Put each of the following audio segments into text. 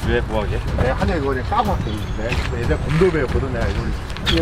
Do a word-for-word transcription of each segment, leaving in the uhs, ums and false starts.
왜 뭐하게? 내가 한여 이거 그냥 까고 할게. 내가 예전에 곰돌 배웠거든 내가 이걸.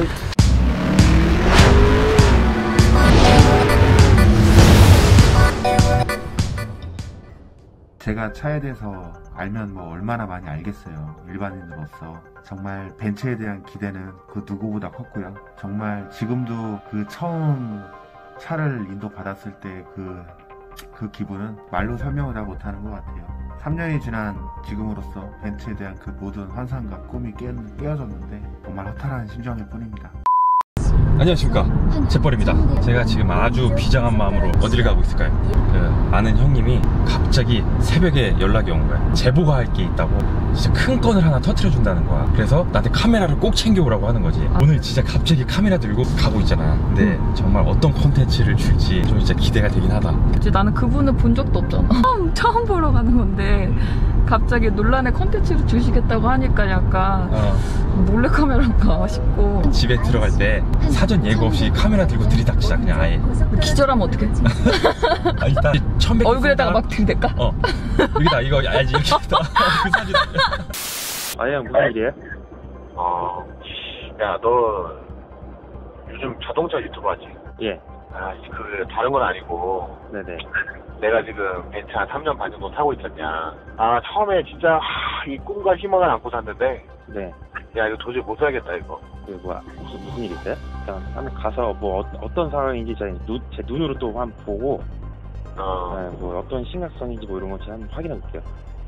제가 차에 대해서 알면 뭐 얼마나 많이 알겠어요. 일반인으로서 정말 벤츠에 대한 기대는 그 누구보다 컸고요. 정말 지금도 그 처음 차를 인도받았을 때 그 그 기분은 말로 설명을 다 못하는 것 같아요. 삼 년이 지난 지금으로서 벤츠에 대한 그 모든 환상과 꿈이 깨, 깨어졌는데 정말 허탈한 심정일 뿐입니다. 안녕하십니까, 재벌입니다. 제가 지금 아주 비장한 마음으로 어디를 가고 있을까요? 그 아는 형님이 갑자기 새벽에 연락이 온 거야. 제보가 할 게 있다고 진짜 큰 건을 하나 터뜨려 준다는 거야. 그래서 나한테 카메라를 꼭 챙겨오라고 하는 거지. 오늘 진짜 갑자기 카메라 들고 가고 있잖아. 근데 정말 어떤 콘텐츠를 줄지 좀 진짜 기대가 되긴 하다. 이제 나는 그분을 본 적도 없잖아. 처음, 처음 보러 가는 건데 갑자기 논란의 콘텐츠를 주시겠다고 하니까 약간 어. 몰래카메라인가 싶고. 집에 들어갈 때 사전 예고 없이 카메라 들고 들이닥치자 그냥 아예. 기절하면 어떡해? 아, 일단 천백 얼굴에다가 막 들이댈까? 어 여기다 이거 알지? 이렇게 그 사진. 아예 무슨 일이에요? 어, 야, 너 요즘 자동차 유튜브 하지? 예. 아, 그 다른 건 아니고. 네네. 내가 지금 벤츠 한 삼 년 반 정도 타고 있었냐. 아, 처음에 진짜 하, 이 꿈과 희망을 안고 샀는데. 네. 야, 이거 도저히 못 살겠다 이거. 그 뭐야 무슨 무슨 일 있어요? 일단 한번 가서 뭐 어, 어떤 상황인지 제, 눈, 제 눈으로 또 한번 보고 어. 네, 뭐 어떤 심각성인지 뭐 이런 거 제가 한번 확인해 볼게요.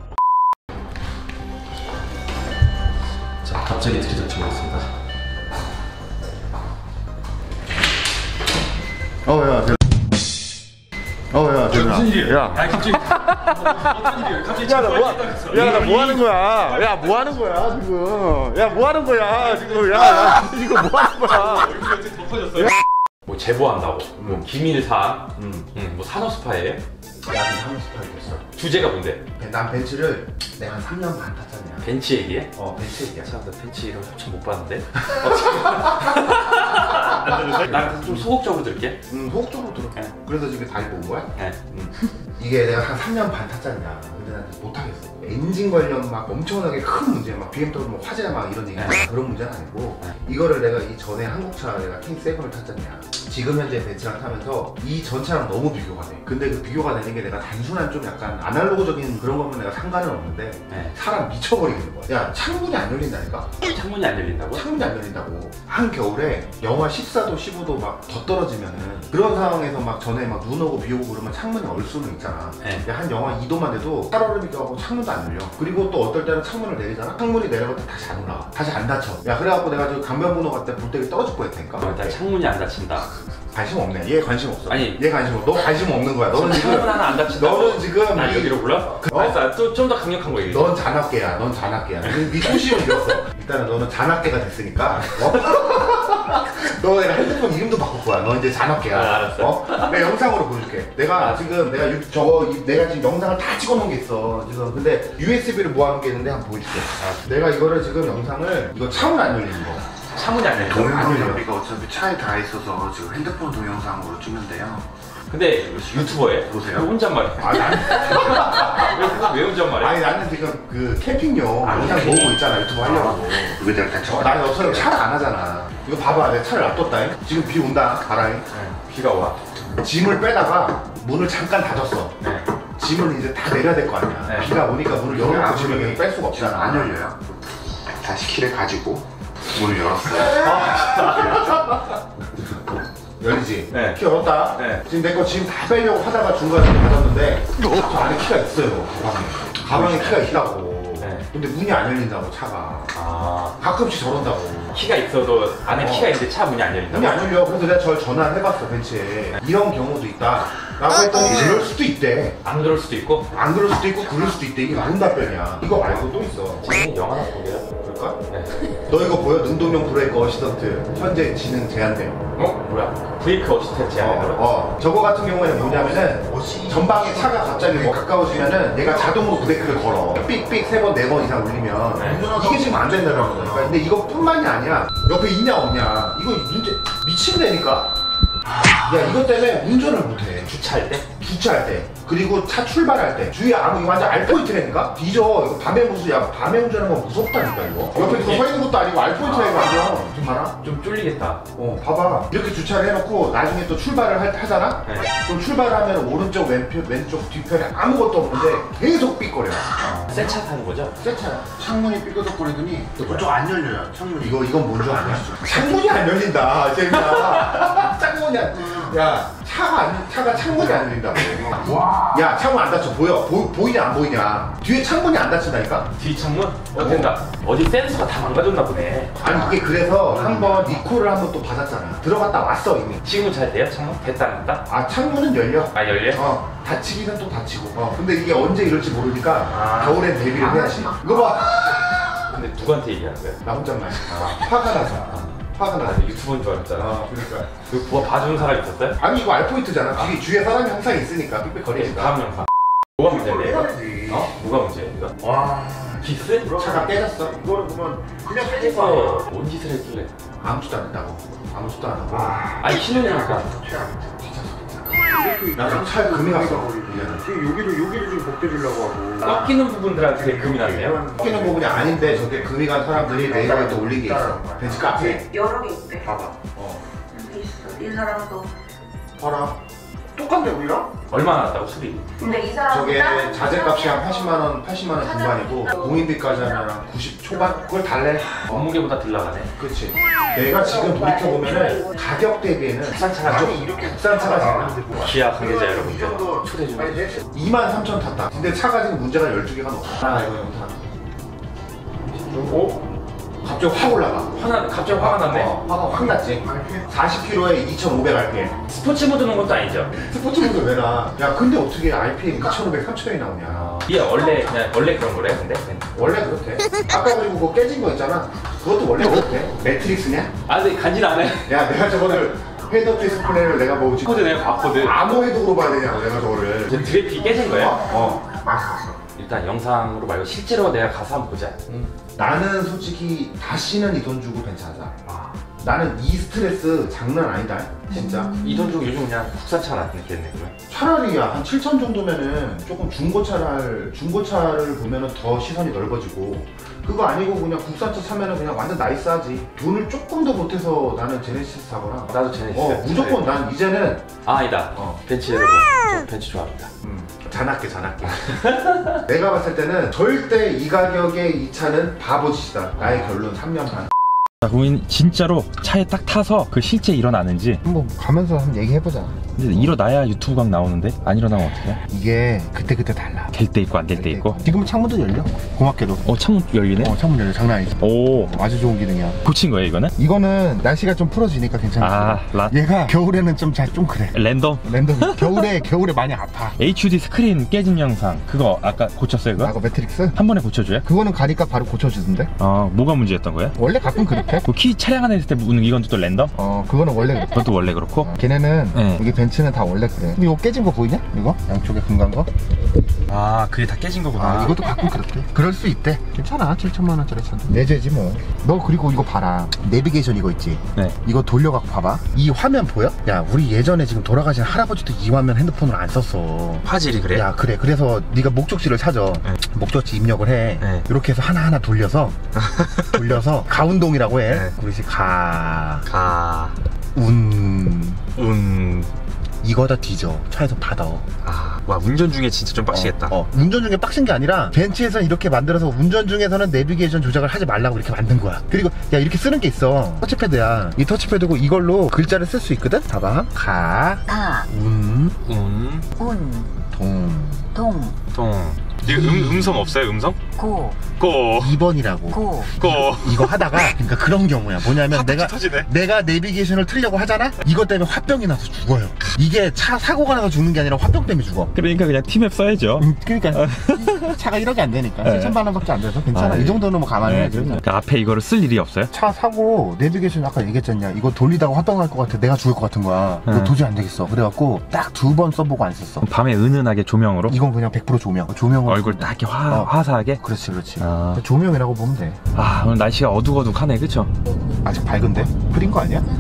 자, 갑자기 들이닥쳐보겠습니다. 어, 야, 대... 어, 야, 대준아. 무슨 일이에요? 야, 아니 갑자기 어떤 일이에요? 갑자기 야, 나 뭐, 야, 나 뭐 하는 거야? 야, 뭐 하는 거야 지금? 야, 뭐 하는 거야 지금? 야, 야, 이거 뭐 하는 거야? 얼굴이 갑자기 덮어졌어요. 뭐 제보한다고, 뭐 기밀 사안, 응. 응, 뭐 산업 스파이예요? 나는 삼십 팔 됐어. 주제가 뭔데? 난 벤츠를 내가 한 삼 년 반 탔잖냐. 벤츠 얘기해? 어, 벤츠 얘기야. 참, 나 벤츠 이런 협찬 못 봤는데? 나 좀 소극적으로 들을게. 응, 소극적으로 들어. 네. 그래서 지금 다 입고 온 거야? 네. 응. 이게 내가 한 삼 년 반 탔잖냐. 근데 난 못하겠어. 엔진 관련 막 엄청나게 큰 문제, 막 비엠더블유 뭐 화재 막 이런 얘기, 네. 그런 문제는 아니고, 네. 이거를 내가 이 전에 한국차 내가 킹 세븐을 탔잖냐. 지금 현재 벤츠랑 타면서 이 전차랑 너무 비교가 돼. 근데 그 비교가 되는 게 내가 단순한 좀 약간 아날로그적인 그런 거면 내가 상관은 없는데, 네. 사람 미쳐버리는 거야. 야, 창문이 안 열린다니까? 창문이 안 열린다고? 창문이 안 열린다고. 한겨울에 영하 십사 도, 십오 도 막 더 떨어지면은 그런 상황에서 막 전에 막 눈 오고 비 오고 그러면 창문이 얼 수는 있잖아. 네. 근데 한 영하 이 도만 돼도 살얼음이 껴갖고 창문도 안 열려. 그리고 또 어떨 때는 창문을 내리잖아? 창문이 내려갈 때 다시 안 올라가. 다시 안 닫혀. 야, 그래갖고 내가 지금 강변북로 갈 때 볼때기 떨어질 뻔했다니까. 어, 일단 창문이 안 닫힌다. 관심 없네. 얘 관심 없어. 아니, 얘 관심 없어. 너 관심 없는 거야. 너는 지금 창문 하나 안 닫힌다. 너는 지금 나 이- 여기로 불러? 어? 알았어, 좀 더 강력한 거 얘기해. 넌 잔악계야. 넌 잔악계야. 네 소시을 잃었어. 일단은 너는 잔악계가 됐으니까. 어? 너 내가 핸드폰 이름도 바꿀 거야. 너 이제 잔악계야. 아, 알았어. 어? 내가 영상으로 보여줄게. 내가 아. 지금 내가 유, 저거 이- 내가 지금 영상을 다 찍어놓은 게 있어. 지금 근데 유에스비를 모아놓은 게 있는데 한번 보여줄게. 아. 내가 이거를 지금 영상을 이거 창문 안 열리는 거. 창문이 안 열린다. 안 열려. 우리가 어차피 차에 다 있어서 지금 핸드폰 동영상으로 찍는데요. 근데 유튜버에? 보세요. 왜 혼잣말해? 아, 난, 왜, 그거 왜 혼잣말해? 아니 나는 지금 그 캠핑용 아, 영상 캠핑? 모으고 있잖아. 유튜브 하려고. 그게 내가 다 어, 나 너처럼 차를 안 하잖아. 이거 봐봐, 내가 차를 놔뒀다잉. 지금 비 온다, 바라잉. 네, 비가 와. 짐을 빼다가 문을 잠깐 닫았어. 네. 짐을 이제 다 내려야 될 거 아니야. 네. 비가 오니까 문을 열어놓고 아, 짐을 그러게. 뺄 수가 없잖아. 안 열려요. 다시 키를 가지고 문을 열었어요. 열리지? 네. 키 열었다. 네. 지금 내 거 짐 다 빼려고 하다가 중간에 닫았는데 저 안에 키가 있어요. 가방에. 가방에 키가 있다고. 네. 근데 문이 안 열린다고, 차가. 아, 가끔씩 저런다고. 키가 있어도 안에 어. 키가 있는데 차 문이 안 열린다고? 문이 안 열려. 그래서 내가 저를 전화를 해봤어, 벤츠에. 이런 경우도 있다. 라고 했더니 그럴 수도 있대. 안 그럴 수도 있고? 안 그럴 수도 있고 그럴 수도 있대. 이게 무슨 답변이야. 이거 말고 또 있어. 지금 영화 하나 보게요. 그럴까? 네. 너 이거 보여? 능동형 브레이크 어시스턴트 현재 지능 제한돼요. 어? 뭐야? 브레이크 어시스턴트 어, 하는 거? 어. 저거 같은 경우에는 뭐냐면은 전방에 차가 갑자기 뭐 가까워지면은 얘가 자동으로 브레이크를 걸어. 삑삑 세 번, 네 번 이상 울리면 네. 이게 지금 안 된다는 거니까. 근데 이것뿐만이 아니야. 옆에 있냐 없냐. 이거 문제 미친다니까. 야, 이것 때문에 운전을 못해. 주차할 때? 주차할 때 그리고 차 출발할 때 주위에 아무 이거 완전 알포인트라니까? 뒤져. 이거 밤에 무슨 야 밤에 운전하는 거 무섭다니까 이거. 옆에 이거 서 있는 것도 아니고 알포인트라니까 완전. 좀 봐라. 좀 쫄리겠다. 어 봐봐. 이렇게 주차를 해놓고 나중에 또 출발을 할, 하잖아? 네. 그럼 출발을 하면 오른쪽 왼편 왼쪽 뒤편에 아무것도 없는데 계속 삐거려. 새 차 타는 거죠? 새 차야. 창문이 삐거덕거리더니 그쪽 안 열려요. 창문 이거 이건 뭔 줄 아냐? 창문이 안 열린다. 재밌다. 창문이 안. 야 차가 안 차가 창문이 안 열린다고. 와. 야 창문 안 닫혀 보여? 보, 보이냐 안 보이냐? 뒤에 창문이 안 닫힌다니까? 뒤 창문? 어 된다. 어디 센서가 다 망가졌나 보네. 아니 이게 그래서 한번 니콜을 한번 또 받았잖아. 들어갔다 왔어 이미. 지금은 잘 돼요? 창문? 됐다 안 됐다? 아 창문은 열려. 아 열려? 어 닫히기는 또 닫히고. 어 근데 이게 언제 이럴지 모르니까 아. 겨울엔 대비를 해야지. 이거 봐. 근데 누구한테 얘기하는 거야? 나 혼잣말. 아, 화가 나서. 화가 아, 나서. 유튜버인 줄 알았잖아. 아 그러니까. 그 부하 봐주는 사람 있었어요? 아니 이거 알포인트잖아. 뒤에 주위에 사람이 항상 있으니까 삑삑거리니까. 다음 영상. 뭐가 문제인데 이거? 해야지. 어? 뭐가 문제야 이거? 와. 기스? 차가 깨졌어. 이거를 보면 그냥 깨질 해서 거야. 뭔 짓을 했길래? 아무것도 안 했다고. 아무것도 안 하고. 아니 신혼이니까. 나랑 차에 금이 갔어. 지금 여기를 여기를 지금 벗겨주려고 하고. 꺾이는 부분들한테 금이 났네요. 꺾이는 부분이 아닌데 저게 금이 간 사람들이 네이버에 또 올린 게 있어. 벤츠 카페. 여러 개 있대. 봐봐. 어. 여기 있어. 이 사람도. 봐라. 똑같네 우리랑? 얼마나 났다고 수리? 근데 이 사람 저게 자재값이 한 팔십만 원, 팔십만 원 중반이고 공인비까지 하면 한 구십 초반? 그걸 달래. 어. 몸무게보다 덜 나가네. 그렇지. 내가 지금 돌이켜보면은 가격 대비에는 국산차가 좀 이렇게 국산차가 잘 나는데 기아 관계자 여러분들 초대 좀 해주세요. 이만 삼천 탔다. 근데 차가 지금 문제가 열두 개가 넘어. 하나 이거 영상. 오? 갑자기 확 올라가. 화나, 갑자기 화가 났네. 어, 화가 확 났지. 사십 킬로미터에 이천오백 알피엠. 스포츠 모드 넣은 것도 아니죠? 스포츠 모드 왜 나? 야 근데 어떻게 알피엠 이천오백, 삼천이 나오냐. 이게 원래 그냥 원래 그런 거래요, 근데? 원래 그렇대. 아까 그리고 그거 깨진 거 있잖아. 그것도 원래 그렇대. 매트릭스냐? 아, 근데 간지는 안 해. 야 내가 저거를 헤드업 디스플레이를 내가 뭐 코드 내가 봤거든. 아무 헤드로 봐야 되냐고 내가 저거를. 이제 드래픽이 깨진 거예요? 어. 맛있었어. 일단 영상으로 말고 실제로 내가 가서 한번 보자. 응. 나는 솔직히 다시는 이 돈 주고 벤츠 하자. 아. 나는 이 스트레스 장난 아니다. 진짜. 이 돈 주고 요즘 그냥 국산차 낫겠네, 그러면. 차라리 야, 한 칠천 정도면은 조금 중고차를 중고차를 보면은 더 시선이 넓어지고 그거 아니고 그냥 국산차 사면은 그냥 완전 나이스하지. 돈을 조금 더 보태서 나는 제네시스 사거나. 나도 제네시스. 어 무조건 난 이제는 아, 아니다. 어. 벤츠 여러분, 저 벤츠 좋아합니다. 음, 잔악게 잔악게. 내가 봤을 때는 절대 이 가격에 이 차는 바보짓이다. 나의 결론 삼 년 반. 고민 진짜로 차에 딱 타서 그 실제 일어나는지 한번 가면서 한번 얘기해보자. 근데 일어나야 유튜브 각 나오는데 안 일어나면 어떡해? 이게 그때그때 달라. 될 때 있고 안 될 때 있고. 지금은 창문도 열려. 고맙게도. 어 창문 열리네? 어 창문 열려. 장난 아니지. 오 아주 좋은 기능이야. 고친 거예요 이거는? 이거는 날씨가 좀 풀어지니까 괜찮아. 아 라, 얘가 겨울에는 좀 잘 좀 그래. 랜덤 랜덤. 겨울에 겨울에 많이 아파. 에이치디 스크린 깨진 영상 그거 아까 고쳤어요 그거? 아, 그 매트릭스? 한 번에 고쳐줘요? 그거는 가니까 바로 고쳐주던데. 아 뭐가 문제였던 거예요? 원래 가끔 그렇게. 그 키 차량 안에 있을 때 무는 이건 또 랜덤? 어 그거는 원래 그래. 그것도 원래 그렇고? 걔네는 네. 여기 벤츠는 다 원래 그래. 근데 이거 깨진 거 보이냐? 이거? 양쪽에 금간 거? 아 그게 다 깨진 거구나. 아 이것도 가끔 그렇대. 그럴 수 있대. 괜찮아. 칠천만 원짜리 차도 내 죄지 뭐. 너 그리고 이거 봐라. 내비게이션 이거 있지? 네. 이거 돌려갖고 봐봐. 이 화면 보여? 야 우리 예전에 지금 돌아가신 할아버지도 이 화면 핸드폰으로 안 썼어. 화질이 그래? 야 그래. 그래서 네가 목적지를 찾아. 네. 목적지 입력을 해. 네. 이렇게 해서 하나하나 돌려서 돌려서 가운동이라고 해. 네. 우리 집 가... 가... 운... 운... 이거다 뒤져. 차에서 받아. 아... 와 운전 중에 진짜 좀 빡시겠다. 어, 어. 운전 중에 빡신 게 아니라 벤츠에서는 이렇게 만들어서 운전 중에서는 내비게이션 조작을 하지 말라고 이렇게 만든 거야. 그리고 야 이렇게 쓰는 게 있어. 터치패드야. 이 터치패드고 이걸로 글자를 쓸 수 있거든. 봐봐. 가... 가, 운... 운... 운, 동... 동, 동... 이거 음, 음성 없어요 음성? 고, 고... 이 번이라고. 고. 고... 이거 하다가 그러니까 그런 경우야. 뭐냐면 내가 터지네. 내가 내비게이션을 틀려고 하잖아. 이것 때문에 화병이 나서 죽어요. 이게 차 사고가 나서 죽는 게 아니라 화병 때문에 죽어. 그러니까 그냥 티맵 써야죠. 음, 그러니까 차가 일억이 안 되니까 네. 칠천만 원밖에 안 돼서 괜찮아. 아, 이 정도는 뭐 감안해야지. 그 앞에 이거를 쓸 일이 없어요? 차 사고 내비게이션 아까 얘기했잖냐. 이거 돌리다가 화병 날 것 같아. 내가 죽을 것 같은 거야. 이거 네. 도저히 안 되겠어. 그래갖고 딱 두 번 써보고 안 썼어. 밤에 은은하게 조명으로? 이건 그냥 백 퍼센트 조명. 조명으로 얼굴 쓰면 딱 돼. 이렇게 화, 어. 화사하게? 그렇지 그렇지. 아. 조명이라고 보면 돼. 아 오늘 날씨가 어둑어둑하네 그쵸? 아직 밝은데? 흐린 거 아니야?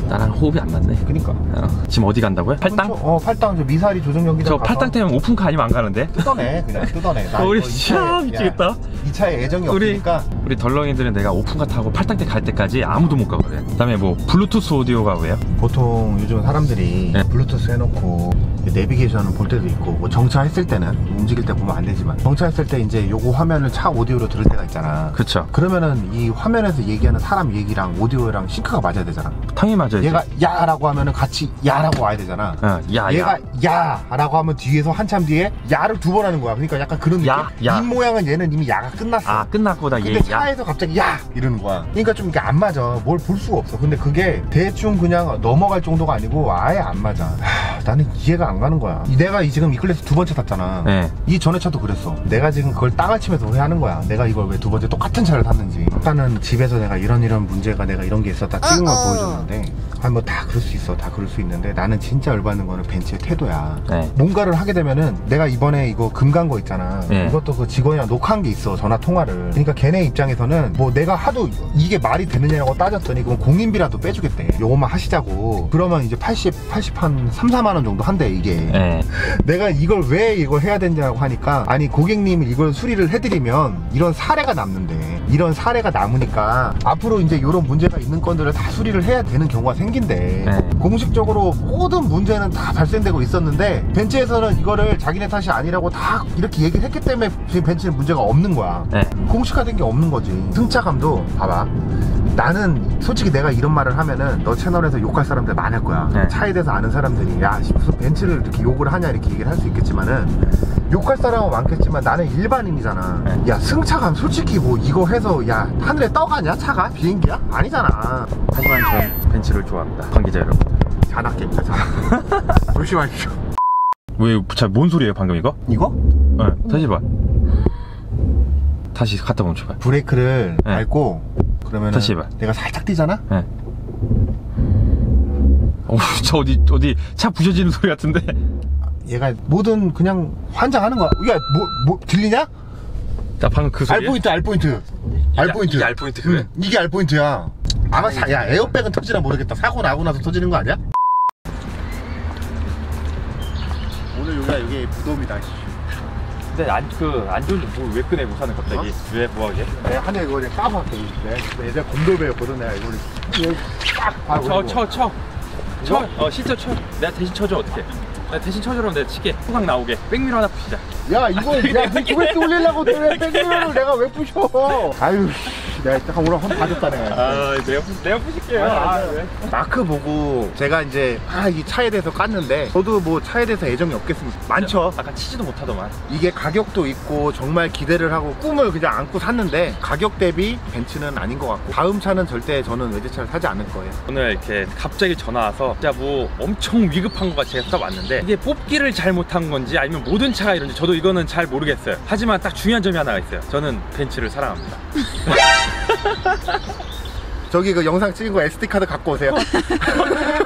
나랑 호흡이 안 맞네. 그니까. 어. 지금 어디 간다고요? 팔당? 어, 팔당 저 미사리 조정 경기장 저 팔당 때문에 오픈카 아니면 안 가는데? 뜯어내 그냥 뜯어내. 나 우리 이거 이 진짜 차에- 미치겠다. 야, 이 차에 애정이 우리 없으니까. 우리 덜렁이들은 내가 오픈카 타고 팔당 때 갈 때까지 아무도 못 가거든. 그다음에 뭐 블루투스 오디오가 왜요? 보통 요즘 사람들이 네. 블루투스 해놓고 내비게이션을 볼 때도 있고 뭐 정차했을 때는 움직일 때 보면 안 되지만 정차했을 때 이제 요거 화면을 차 오디오로 들을 때가 있잖아. 그쵸. 그러면은 이 화면에서 얘기하는 사람 얘기랑 오디오랑 싱크가 맞아야 되잖아. 당연히 맞아요. 얘가 야라고 하면은 같이 야라고 와야 되잖아. 어, 야, 얘가 야. 야라고 하면 뒤에서 한참 뒤에 야를 두 번 하는 거야. 그러니까 약간 그런 느낌. 야, 야. 입 모양은 얘는 이미 야가 끝났어. 아, 끝났구나. 근데 얘, 야. 차에서 갑자기 야 이러는 거야. 그러니까 좀 이게 안 맞아. 뭘 볼 수가 없어. 근데 그게 대충 그냥 넘어갈 정도가 아니고 아예 안 맞아. 하, 나는 이해가 안 가는 거야. 이- 내가 이 지금 이 클래스 두 번째 탔잖아. 네. 이 전에 차도 그랬어. 내가 지금 그걸 땅을 치면서 후회하는 거야. 내가 이걸 왜 두 번째 똑같은 차를 탔는지. 일단은 집에서 내가 이런 이런 문제가 내가 이런 게 있었다 찍은 걸 보여줬는데 아 뭐 다 그럴 수 있어. 다 그럴 수 있는데 나는 진짜 열받는 거는 벤츠의 태도야. 네. 뭔가를 하게 되면은 내가 이번에 이거 금 간 거 있잖아. 네. 이것도 그 직원이랑 녹화한 게 있어. 전화 통화를. 그러니까 걔네 입장에서는 뭐 내가 하도 이게 말이 되느냐고 따졌더니 그럼 공인비라도 빼주겠대. 요것만 하시자고. 그러면 이제 팔십, 팔십 한 삼, 사만 원 정도 한대 이게. 네. 내가 이걸 왜 이걸 해야 되냐고 하니까 아니 고객님이 이걸 수리를 해드리면 이런 사례가 남는데 이런 사례가 남으니까 앞으로 이제 이런 문제가 있는 건들을 다 수리를 해야 되는 경우가 생긴대. 네. 공식적으로 모든 문제는 다 발생되고 있었는데 벤츠에서는 이거를 자기네 탓이 아니라고 다 이렇게 얘기를 했기 때문에 지금 벤츠는 문제가 없는 거야. 네. 공식화된 게 없는 거지. 승차감도 봐봐. 나는 솔직히 내가 이런 말을 하면은 너 채널에서 욕할 사람들 많을 거야. 네. 차에 대해서 아는 사람들이 야 무슨 벤츠를 이렇게 욕을 하냐 이렇게 얘기를 할 수 있겠지만은 욕할 사람은 많겠지만 나는 일반인이잖아. 네. 야 승차감 솔직히 뭐 이거 해서 야 하늘에 떠가냐 차가? 비행기야? 아니잖아. 하지만 전 벤츠를 좋아합니다. 관계자 여러분. 잔악계입니다 잔악계. 조심하십시오. 왜, 자, 뭔 소리예요, 방금 이거? 이거? 네. 다시 봐. 다시 갖다 멈춰봐. 브레이크를 네. 밟고 그러면 다시 해봐. 내가 살짝 뛰잖아? 네. 어, 저 어디, 어디, 차 부셔지는 소리 같은데? 얘가 뭐든 그냥 환장하는 거야. 야, 뭐, 뭐, 들리냐? 자, 방금 그 소리. 알포인트, 알포인트. 알포인트. 이게 알포인트, 그래? 응, 이게 알포인트야. 아마 사, 야, 에어백은 터지나 모르겠다. 사고 나고 나서 터지는 거 아니야? 오늘 여기가 여기 무덤이다. 근데 안, 그, 안 좋은데 뭐 왜 끄내, 우산을 갑자기? 왜, 뭐하게? 내가 한해 이거 그냥 까봤어. 내가 예전에 공돌배였거든. 내가 이거를 딱 봐. 쳐, 쳐, 쳐. 쳐. 어, 실제 쳐. 내가 대신 쳐줘, 어떻게? 내가 대신 쳐주라면 내가 칠게. 후각 나오게. 백미러 하나 푸시자. 야, 이거, 야, 니 구백도 올리려고 왜 백미러를 내가 왜 부셔? 아유, 씨, 내가 잠깐 오늘 한 봐줬다, 내가. 아, 내가, 푸, 내가 푸실게요. 아, 왜? 마크 보고 제가 이제 아, 이 차에 대해서 깠는데 저도 뭐 차에 대해서 애정이 없겠습니까? 많죠. 아까 치지도 못하더만. 이게 가격도 있고 정말 기대를 하고 꿈을 그냥 안고 샀는데 가격 대비 벤츠는 아닌 것 같고 다음 차는 절대 저는 외제차를 사지 않을 거예요. 오늘 이렇게 갑자기 전화 와서 진짜 뭐 엄청 위급한 것 같이 제가 딱 왔는데 이게 뽑기를 잘못한 건지 아니면 모든 차가 이런지 저도 이거는 잘 모르겠어요. 하지만 딱 중요한 점이 하나가 있어요. 저는 벤츠를 사랑합니다. 저기 그 영상 찍은 거 에스디 카드 갖고 오세요.